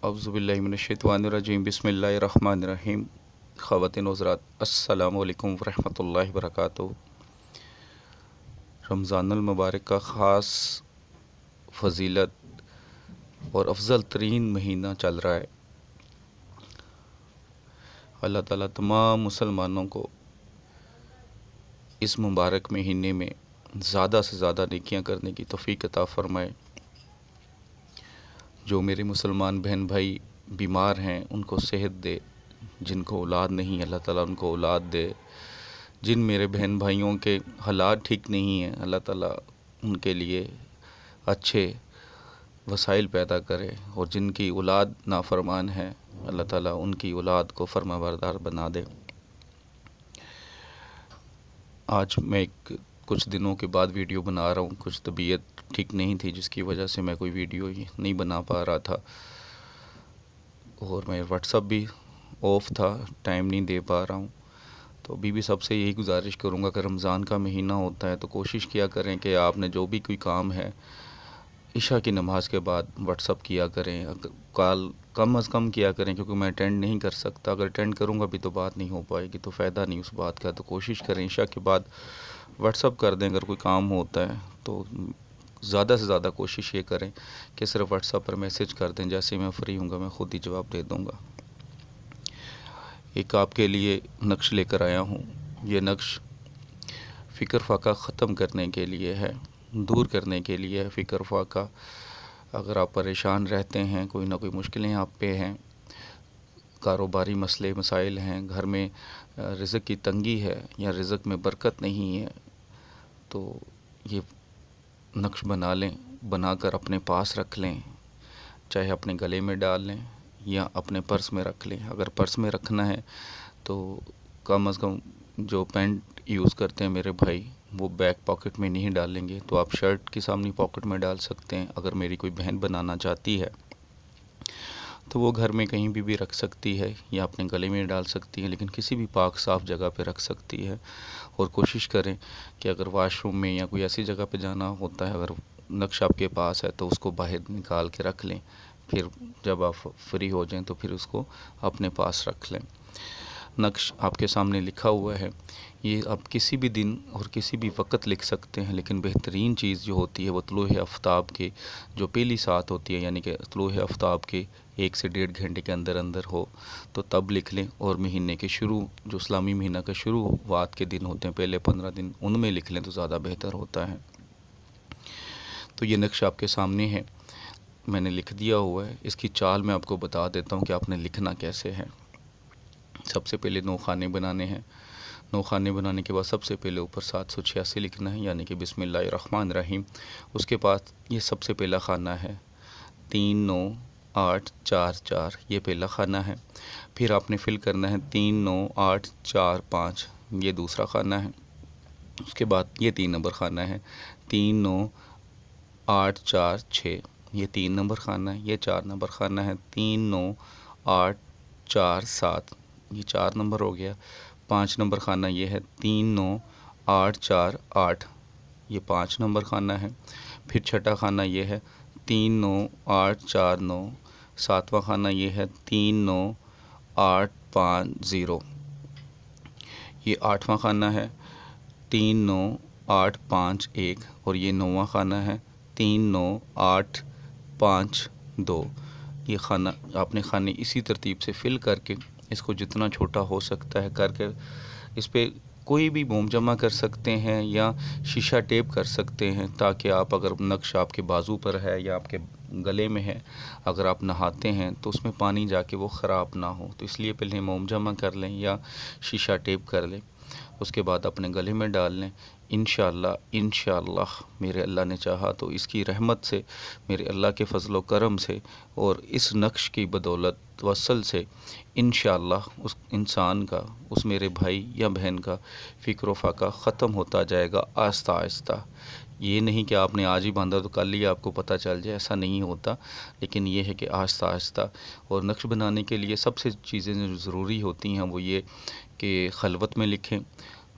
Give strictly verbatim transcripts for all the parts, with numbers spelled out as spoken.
औज़ुबिल्लाहिमिनश्शैतानिर्रजीम बिस्मिल्लाहिर्रहमानिर्रहीम। ख़वातीन व हज़रात, अस्सलामु अलैकुम व रहमतुल्लाहि व बरकातुहू। रमज़ानुल मुबारक का ख़ास फ़जीलत और अफजल तरीन महीना चल रहा है। अल्लाह ताला तमाम मुसलमानों को इस मुबारक महीने में ज़्यादा से ज़्यादा नेकियां करने की तौफ़ीक अता फ़रमाए। जो मेरे मुसलमान बहन भाई बीमार हैं उनको सेहत दे, जिनको औलाद नहीं अल्लाह ताला उनको औलाद दे, जिन मेरे बहन भाइयों के हालात ठीक नहीं हैं अल्लाह ताला उनके लिए अच्छे वसाइल पैदा करे, और जिनकी औलाद नाफरमान है अल्लाह ताला उनकी औलाद को फरमाबरदार बना दे। आज मैं एक कुछ दिनों के बाद वीडियो बना रहा हूँ। कुछ तबीयत ठीक नहीं थी जिसकी वजह से मैं कोई वीडियो नहीं बना पा रहा था, और मैं व्हाट्सअप भी ऑफ था, टाइम नहीं दे पा रहा हूँ। तो अभी भी सबसे यही गुजारिश करूँगा कि रमज़ान का महीना होता है तो कोशिश किया करें कि आपने जो भी कोई काम है इशा की नमाज़ के बाद व्हाट्सअप किया करें, कॉल कम अज़ कम किया करें, क्योंकि मैं अटेंड नहीं कर सकता। अगर अटेंड करूँगा भी तो बात नहीं हो पाएगी, तो फ़ायदा नहीं उस बात का। तो कोशिश करें इशा के बाद व्हाट्सअप कर दें। अगर कोई काम होता है तो ज़्यादा से ज़्यादा कोशिश ये करें कि सिर्फ व्हाट्सअप पर मैसेज कर दें, जैसे मैं फ्री हूँगा मैं ख़ुद ही जवाब दे दूँगा। एक आपके लिए नक्श लेकर आया हूँ। ये नक्श फ़िक्र फ़ाका ख़त्म करने के लिए है, दूर करने के लिए है फ़िक्र फ़ाका। अगर आप परेशान रहते हैं, कोई ना कोई मुश्किलें आप पे हैं, कारोबारी मसले मसाइल हैं, घर में रिज़्क़ की तंगी है या रिज़्क़ में बरकत नहीं है, तो ये नक्श बना लें, बनाकर अपने पास रख लें, चाहे अपने गले में डाल लें या अपने पर्स में रख लें। अगर पर्स में रखना है तो कम अज़ कम जो पैंट यूज़ करते हैं मेरे भाई वो बैक पॉकेट में नहीं डालेंगे, तो आप शर्ट की सामने पॉकेट में डाल सकते हैं। अगर मेरी कोई बहन बनाना चाहती है तो वो घर में कहीं भी भी रख सकती है या अपने गले में डाल सकती है, लेकिन किसी भी पाक साफ़ जगह पे रख सकती है। और कोशिश करें कि अगर वाशरूम में या कोई ऐसी जगह पे जाना होता है, अगर नक्श आपके पास है तो उसको बाहर निकाल के रख लें, फिर जब आप फ्री हो जाएं तो फिर उसको अपने पास रख लें। नक्श आपके सामने लिखा हुआ है, ये आप किसी भी दिन और किसी भी वक्त लिख सकते हैं, लेकिन बेहतरीन चीज़ जो होती है वो तुलूए आफ्ताब के जो पहली सात होती है, यानी कि तुलूए आफ्ताब के एक से डेढ़ घंटे के अंदर अंदर हो तो तब लिख लें। और महीने के शुरू जो इस्लामी महीना के शुरुआत के दिन होते हैं, पहले पंद्रह दिन, उनमें लिख लें तो ज़्यादा बेहतर होता है। तो ये नक्श आपके सामने है, मैंने लिख दिया हुआ है। इसकी चाल मैं आपको बता देता हूँ कि आपने लिखना कैसे है। सबसे पहले नौ खाने बनाने हैं। नौ खाने बनाने के बाद सबसे पहले ऊपर सात सौ छियासी लिखना है, यानी कि बिस्मिल्लाहिर्रहमानिर्रहीम। उसके बाद ये सबसे पहला खाना है तीन नौ आठ चार चार, ये पहला खाना है। फिर आपने फिल करना है तीन नौ आठ चार पाँच, ये दूसरा खाना है। उसके बाद ये तीन नंबर खाना है तीन नौ आठ चार छः, ये तीन नंबर खाना है। ये चार नंबर खाना है तीन नौ आठ चार सात, ये चार नंबर हो गया। पाँच नंबर खाना ये है तीन नौ आठ चार आठ, ये पाँच नंबर खाना है। फिर छठा खाना ये है तीन नौ आठ चार नौ। सातवां खाना ये है तीन नौ आठ पाँच ज़ीरो। ये आठवां खाना है तीन नौ आठ पाँच एक, और ये नौवां खाना है तीन नौ आठ पाँच दो। ये खाना आपने खाने इसी तरतीब से फिल करके इसको जितना छोटा हो सकता है करके इस पर कोई भी मोम जमा कर सकते हैं या शीशा टेप कर सकते हैं, ताकि आप अगर नक्श आपके बाजू पर है या आपके गले में है, अगर आप नहाते हैं तो उसमें पानी जाके वो ख़राब ना हो। तो इसलिए पहले मोम जमा कर लें या शीशा टेप कर लें, उसके बाद अपने गले में डाल लें। इंशाअल्लाह इंशाअल्लाह मेरे अल्लाह ने चाहा तो इसकी रहमत से, मेरे अल्लाह के फ़ज़ल व करम से और इस नक्श की बदौलत तवस्सल से इंशाअल्लाह उस इंसान का, उस मेरे भाई या बहन का फ़िक्र फ़ाका ख़त्म होता जाएगा आहिस्ता आहिस्ता। ये नहीं कि आपने आज ही बांधा तो कल ही आपको पता चल जाए, ऐसा नहीं होता। लेकिन ये है कि आहिस्ता आहिस्ता। और नक्श बनाने के लिए सबसे चीज़ें जो ज़रूरी होती हैं वो ये कि खलवत में लिखें,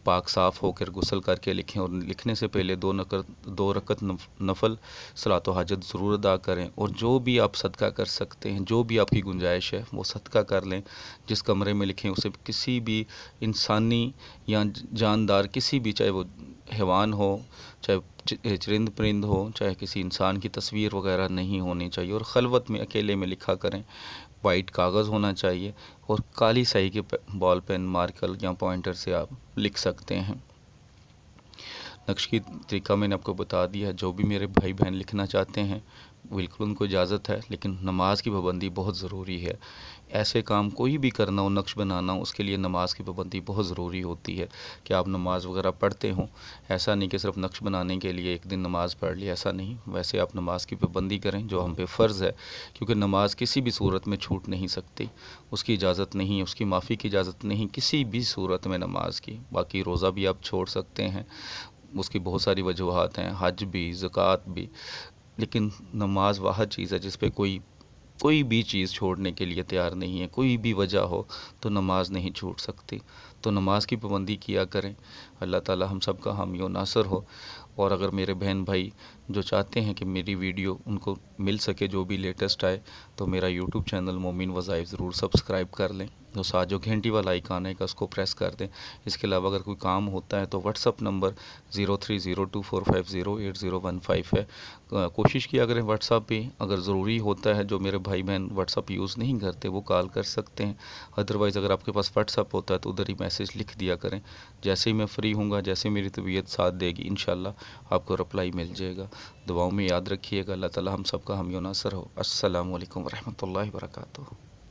पाक साफ़ होकर गुस्ल करके लिखें और लिखने से पहले दो नकत दो रकत नफल सलातो हाजत ज़रूर अदा करें। और जो भी आप सदका कर सकते हैं, जो भी आपकी गुंजाइश है वो सदका कर लें। जिस कमरे में लिखें उसे किसी भी इंसानी या जानदार किसी भी, चाहे वो हैवान हो, चाहे चरिंद परिंद हो, चाहे किसी इंसान की तस्वीर वगैरह नहीं होनी चाहिए। और खलवत में अकेले में लिखा करें। वाइट कागज़ होना चाहिए और काली स्याही के बॉल पेन, मार्कर या पॉइंटर से आप लिख सकते हैं। नक्श की तरीका मैंने आपको बता दिया है। जो भी मेरे भाई बहन लिखना चाहते हैं बिल्कुल उनको इजाज़त है, लेकिन नमाज की पाबंदी बहुत ज़रूरी है। ऐसे काम कोई भी करना हो, नक्श बनाना हो, उसके लिए नमाज की पाबंदी बहुत ज़रूरी होती है कि आप नमाज़ वगैरह पढ़ते हों। ऐसा नहीं कि सिर्फ नक्श बनाने के लिए एक दिन नमाज़ पढ़ ली, ऐसा नहीं। वैसे आप नमाज की पाबंदी करें जो हम पे फ़र्ज़ है, क्योंकि नमाज किसी भी सूरत में छूट नहीं सकती। उसकी इजाज़त नहीं है, उसकी माफ़ी की इजाज़त नहीं किसी भी सूरत में नमाज की। बाकी रोज़ा भी आप छोड़ सकते हैं, उसकी बहुत सारी वजूहात हैं, हज भी, ज़कात भी, लेकिन नमाज वाह चीज़ है जिस पे कोई कोई भी चीज़ छोड़ने के लिए तैयार नहीं है। कोई भी वजह हो तो नमाज नहीं छूट सकती। तो नमाज की पाबंदी किया करें। अल्लाह ताला हम सब का हामी व नासर हो। और अगर मेरे बहन भाई जो चाहते हैं कि मेरी वीडियो उनको मिल सके, जो भी लेटेस्ट आए, तो मेरा यूट्यूब चैनल मोमिन वज़ाइफ ज़रूर सब्सक्राइब कर लें। तो साथ जो घंटी वाला आइकन है उसको प्रेस कर दें। इसके अलावा अगर कोई काम होता है तो WhatsApp number zero three zero two four five zero eight zero one five है। कोशिश किया करें व्हाट्सअप पे। अगर ज़रूरी होता है, जो मेरे भाई बहन व्हाट्सअप यूज़ नहीं करते वो कॉल कर सकते हैं। अदरवाइज़ अगर आपके पास व्हाट्सअप होता है तो उधर ही मैसेज लिख दिया करें। जैसे ही मैं फ्री हूँगा, जैसे मेरी तबीयत साथ देगी, इंशाल्लाह आपको रिप्लाई मिल जाएगा। दुआओं में याद रखिएगा। अल्लाह ताला हम सब का हामी व नासर हो। अस्सलामु अलैकुम व रहमतुल्लाहि व बरकातुहू।